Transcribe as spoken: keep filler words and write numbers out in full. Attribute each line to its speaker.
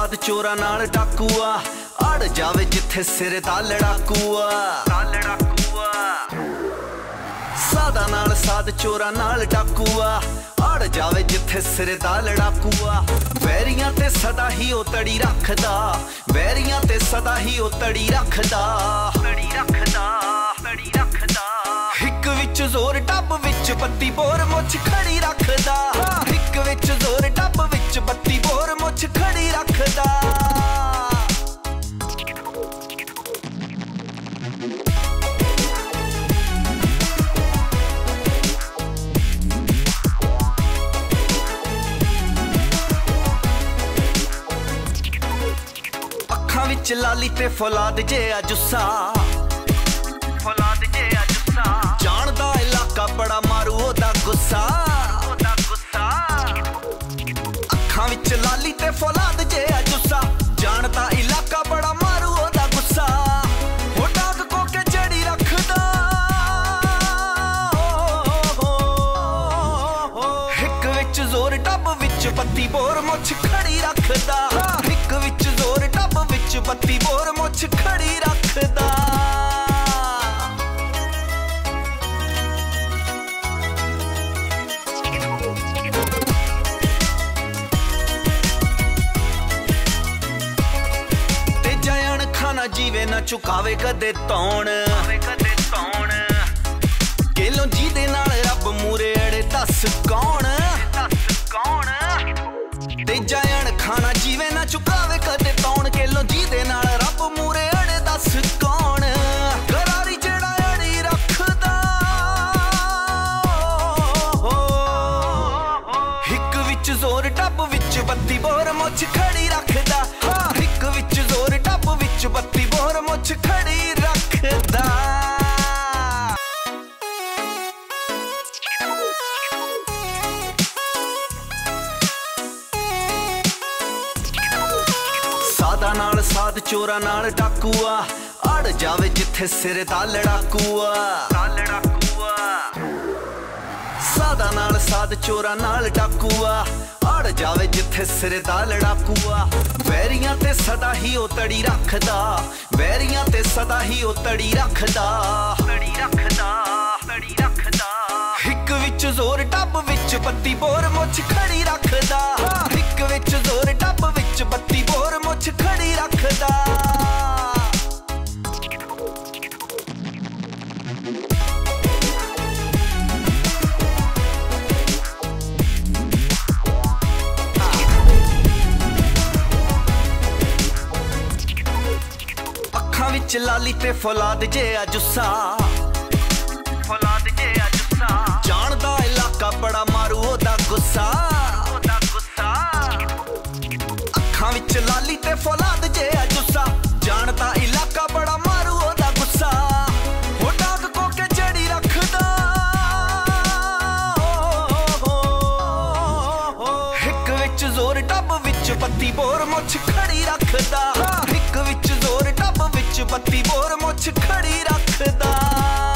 Speaker 1: ਸਾਧ ਚੋਰਾਂ ਨਾਲ ਡਾਕੂਆ ਅੜ ਜਾਵੇ ਜਿੱਥੇ ਸਿਰ ਦਾ ਲੜਾਕੂਆ ਲੜਾਕੂਆ ਸਾਧਾਂ ਨਾਲ ਸਾਧ ਚੋਰਾਂ ਨਾਲ ਡਾਕੂਆ ਅੜ ਜਾਵੇ ਜਿੱਥੇ ਸਿਰ ਦਾ ਲੜਾਕੂਆ ਵੈਰੀਆਂ ਤੇ ਸਦਾ ਹੀ ਉਹ ਤੜੀ ਰੱਖਦਾ ਵੈਰੀਆਂ ਤੇ ਸਦਾ ਹੀ ਉਹ ਤੜੀ ਰੱਖਦਾ ਤੜੀ ਰੱਖਦਾ ਤੜੀ ਰੱਖਦਾ ਹਿੱਕ ਵਿੱਚ ਜ਼ੋਰ ਡੱਬ ਵਿੱਚ ਬੱਤੀ ਬੋਰ ਮੁੱਛ ਖੜੀ ਰੱਖਦਾ ਹਿੱਕ ਵਿੱਚ ਜ਼ੋਰ ਡੱਬ ਵਿੱਚ ਬੱਤੀ ਬੋਰ ਮੁੱਛ ਖੜੀ ਰੱਖਦਾ ਅੱਖਾਂ ਵਿੱਚ ਲਾਲੀ ਤੇ ਫੌਲਾਦ ਜਿਹਾ ਜੁੱਸਾ ਫੌਲਾਦ ਜਿਹਾ ਜੁੱਸਾ ਜਾਣਦਾ ਇਲਾਕਾ ਬੜਾ ਮਾਰੂ ਉਹਦਾ ਗੁੱਸਾ ਉਹਦਾ ਗੁੱਸਾ ਅੱਖਾਂ ਵਿੱਚ ਲਾਲੀ ਤੇ ਫੌਲਾਦ ਜਿਹਾ ਜੁੱਸਾ ਜਾਣਦਾ ਇਲਾਕਾ ਬੜਾ ਮਾਰੂ ਉਹਦਾ ਗੁੱਸਾ ਉਹ ਡਾਕ ਕੋ ਕੇ ਜੜੀ ਰੱਖਦਾ ਹਿੱਕ ਵਿੱਚ ਜ਼ੋਰ ਡੱਬ ਵਿੱਚ ਬੱਤੀ ਬੋਰ ਮੁੱਛ ਖੜੀ ਰੱਖਦਾ ਹਿੱਕ ਵਿੱਚ ਜ਼ੋਰ ਡੱਬ ਵਿੱਚ ਬੱਤੀ ਬੋਰ ਮੁੱਛ ਖੜੀ ਰੱਖਦਾ ਖਾਣਾ ਜੀਵੇ ਨਾ ਚੁਕਾਵੇ ਕਦੇ ਤੌਣ ਕਦੇ ਤੌਣ ਕਿਲੋਂ ਜਿਹਦੇ ਨਾਲ ਰੱਬ ਮੂਰੇ ਅੜੇ ਦੱਸ ਕੌਣ ਦੱਸ ਕੌਣ ਤੇ ਜਾਇਣ ਖਾਣਾ ਜੀਵੇ ਨਾ ਚੁਕਾਵੇ ਕਦੇ ਤੌਣ ਕਿਲੋਂ ਜਿਹਦੇ ਨਾਲ ਰੱਬ ਮੂਰੇ ਅੜੇ ਦੱਸ ਕੌਣ ਕਰਾਰੀ ਜਿਹੜਾ ਅੜੀ ਰੱਖਦਾ ਹਿੱਕ ਵਿੱਚ ਜ਼ੋਰ ਡੱਬ ਵਿੱਚ ਬੱਤੀ ਬੋਰ ਮੁੱਛ ਖੜੀ ਰੱਖਦਾ ਹਿੱਕ ਵਿੱਚ ਜ਼ੋਰ ਡੱਬ ਵਿੱਚ ਬੱਤੀ ਬੋਰ ਮੁੱਛ ਖੜੀ ਰੱਖਦਾ ਸਾਧਾਂ ਨਾਲ ਸਾਧ ਚੋਰਾਂ ਨਾਲ ਡਾਕੂਆ ਅੜ ਜਾਵੇ ਜਿੱਥੇ ਸਿਰ ਦਾ ਲੜਾਕੂਆ ਲੜਾਕੂਆ ਸਾਧਾਂ ਨਾਲ ਸਾਧ ਚੋਰਾਂ ਨਾਲ ਡਾਕੂਆ ਅੜ ਜਾਵੇ ਜਿੱਥੇ ਸਿਰ ਦਾ ਲੜਾਕੂਆ ਵੈਰੀਆਂ ਤੇ ਸਦਾ ਹੀ ਉਹ ਤੜੀ ਰੱਖਦਾ ਵੈਰੀਆਂ ਤੇ ਸਦਾ ਹੀ ਉਹ ਤੜੀ ਰੱਖਦਾ ਤੜੀ ਰੱਖਦਾ ਤੜੀ ਰੱਖਦਾ ਹਿੱਕ ਵਿੱਚ ਜ਼ੋਰ ਡੱਬ ਵਿੱਚ ਬੱਤੀ ਬੋਰ ਮੁੱਛ ਖੜੀ ਰੱਖਦਾ ਹਿੱਕ ਵਿੱਚ ਜ਼ੋਰ ਡੱਬ ਵਿੱਚ ਬੱਤੀ ਬੋਰ ਮੁੱਛ ਖੜੀ ਰੱਖਦਾ ਵਿੱਚ ਲਾਲੀ ਤੇ ਫੌਲਾਦ ਜਿਹਾ ਜੁੱਸਾ ਫੌਲਾਦ ਜਿਹਾ ਜੁੱਸਾ ਜਾਣਦਾ ਇਲਾਕਾ ਬੜਾ ਮਾਰੂ ਉਹਦਾ ਗੁੱਸਾ ਉਹਦਾ ਗੁੱਸਾ ਅੱਖਾਂ ਵਿੱਚ ਲਾਲੀ ਤੇ ਫੌਲਾਦ ਜਿਹਾ ਜੁੱਸਾ ਜਾਣਦਾ ਇਲਾਕਾ ਬੜਾ ਮਾਰੂ ਉਹਦਾ ਗੁੱਸਾ ਉਹ ਡਾਕ ਕੋ ਕੇ ਜੜੀ ਰੱਖਦਾ ਹਿੱਕ ਵਿੱਚ ਜ਼ੋਰ ਡੱਬ ਵਿੱਚ ਬੱਤੀ ਬੋਰ ਮੁੱਛ ਖੜੀ ਰੱਖਦਾ ਹਿੱਕ ਵਿੱਚ ਜ਼ੋਰ ਡੱਬ ਵਿੱਚ ਬੱਤੀ ਬੋਰ ਮੁੱਛ ਖੜੀ ਰੱਖਦਾ